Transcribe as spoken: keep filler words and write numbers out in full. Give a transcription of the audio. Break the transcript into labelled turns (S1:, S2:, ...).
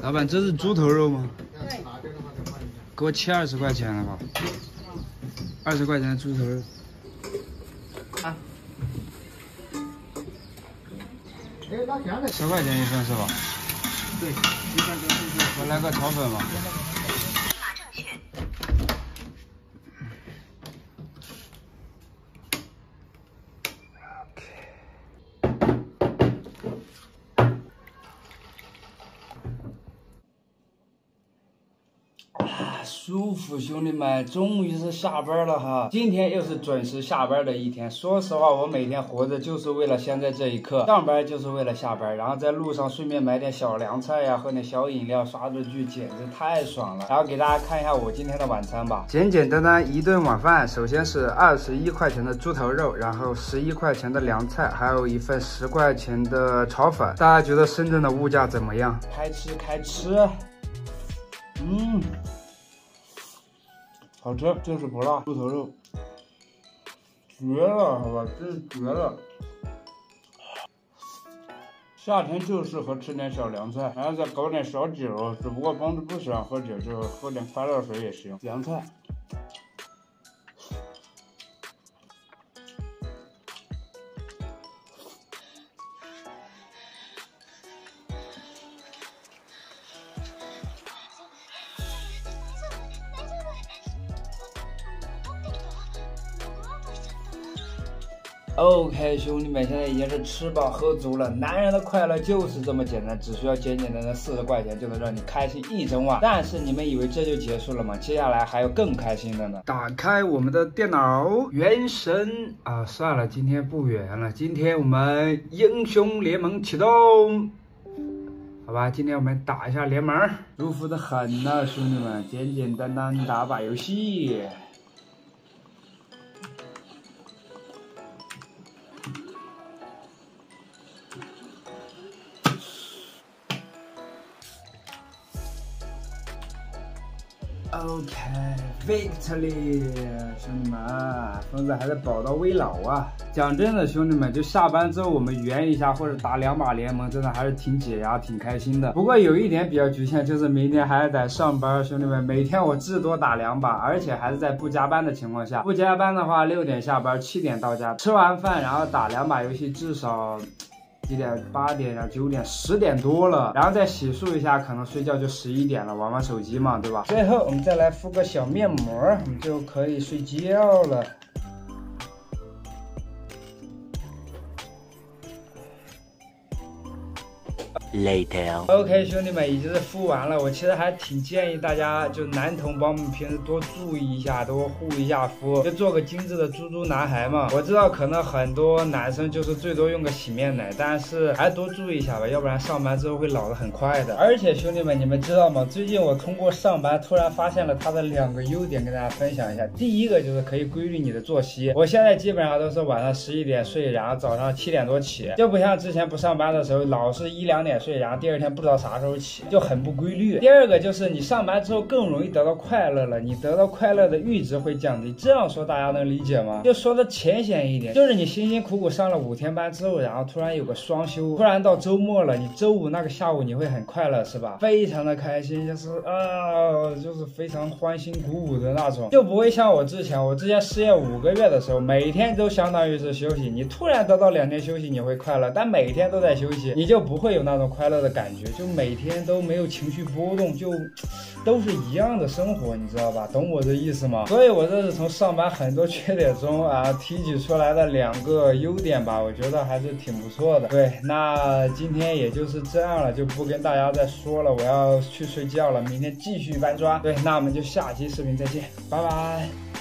S1: 老板，这是猪头肉吗？
S2: 对。
S1: 给我切二十块钱了吧？二十块钱的猪头肉。啊。十块钱一份是吧？
S2: 对，一份都是。
S1: 我来个炒粉吧。 舒服，兄弟们，终于是下班了哈！今天又是准时下班的一天。说实话，我每天活着就是为了现在这一刻，上班就是为了下班，然后在路上顺便买点小凉菜呀，喝点小饮料，刷着剧，简直太爽了。然后给大家看一下我今天的晚餐吧，简简单单一顿晚饭。首先是二十一块钱的猪头肉，然后十一块钱的凉菜，还有一份十块钱的炒粉。大家觉得深圳的物价怎么样？开吃开吃，嗯。 好吃，就是不辣，猪头肉，绝了，好吧，真是绝了。夏天就适合吃点小凉菜，然后再搞点小酒，只不过帮着不喜欢喝酒，就喝点发酵水也行。凉菜。 OK， 兄弟们，现在已经是吃饱喝足了。男人的快乐就是这么简单，只需要简简单单四十块钱就能让你开心一整晚。但是你们以为这就结束了吗？接下来还有更开心的呢。打开我们的电脑，原神啊，算了，今天不原了。今天我们英雄联盟启动。 好吧，今天我们打一下联盟，舒服的很呢，兄弟们，简简单单打把游戏。 OK，Victory， 兄弟们，疯子还在宝刀未老啊！讲真的，兄弟们，就下班之后我们圆一下或者打两把联盟，真的还是挺解压、挺开心的。不过有一点比较局限，就是明天还得上班，兄弟们，每天我至多打两把，而且还是在不加班的情况下。不加班的话，六点下班，七点到家，吃完饭然后打两把游戏，至少。 几点？八点呀，九点，十点多了，然后再洗漱一下，可能睡觉就十一点了，玩玩手机嘛，对吧？最后我们再来敷个小面膜，我们就可以睡觉了。
S3: Later.
S1: OK， 兄弟们已经是敷完了。我其实还挺建议大家，就男同胞们平时多注意一下，多护一下肤，就做个精致的猪猪男孩嘛。我知道可能很多男生就是最多用个洗面奶，但是还多注意一下吧，要不然上班之后会老得很快的。而且兄弟们，你们知道吗？最近我通过上班突然发现了它的两个优点，跟大家分享一下。第一个就是可以规律你的作息，我现在基本上都是晚上十一点睡，然后早上七点多起，就不像之前不上班的时候，老是一两点睡。 然后第二天不知道啥时候起，就很不规律。第二个就是你上班之后更容易得到快乐了，你得到快乐的阈值会降低。这样说大家能理解吗？就说的浅显一点，就是你辛辛苦苦上了五天班之后，然后突然有个双休，突然到周末了，你周五那个下午你会很快乐，是吧？非常的开心，就是啊，就是非常欢欣鼓舞的那种，就不会像我之前，我之前失业五个月的时候，每天都相当于是休息。你突然得到两天休息，你会快乐，但每天都在休息，你就不会有那种快乐的感觉，就每天都没有情绪波动，就都是一样的生活，你知道吧？懂我的意思吗？所以我这是从上班很多缺点中啊提取出来的两个优点吧，我觉得还是挺不错的。对，那今天也就是这样了，就不跟大家再说了，我要去睡觉了，明天继续搬砖。对，那我们就下期视频再见，拜拜。